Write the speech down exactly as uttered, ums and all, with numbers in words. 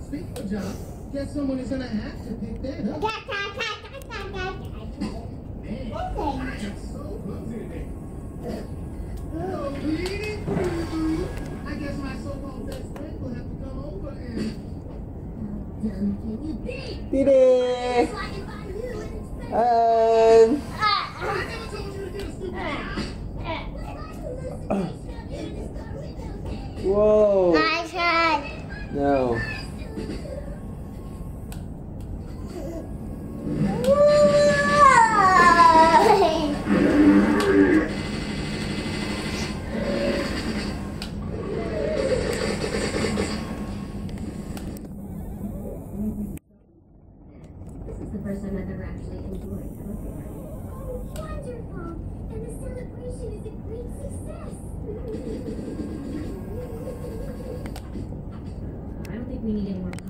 Speaking of jobs, guess someone is gonna have to pick that up. Man, I am so clumsy today. Hello, bleeding through. I guess my so-called best friend will have to come over and... Didi! Um... I never told you to get a stupid job. Whoa! I tried. No. This is the first time I've ever actually enjoyed a birthday party. Wonderful! And the celebration is a great success! I don't think we need any more